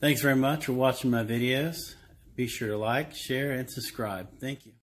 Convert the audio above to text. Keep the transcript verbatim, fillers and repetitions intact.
Thanks very much for watching my videos. Be sure to like, share, and subscribe. Thank you.